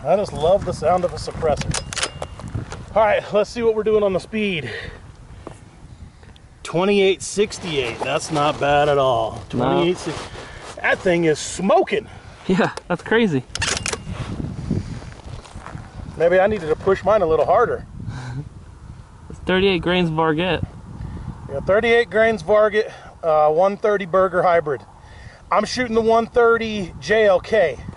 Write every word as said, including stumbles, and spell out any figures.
I just love the sound of a suppressor. All right, let's see what we're doing on the speed. twenty-eight sixty-eight, that's not bad at all. twenty-eight sixty-eight. No. That thing is smoking. Yeah, that's crazy. Maybe I needed to push mine a little harder. It's thirty-eight grains Varget. Yeah, thirty-eight grains Varget, uh, one thirty Berger hybrid. I'm shooting the one thirty J L K.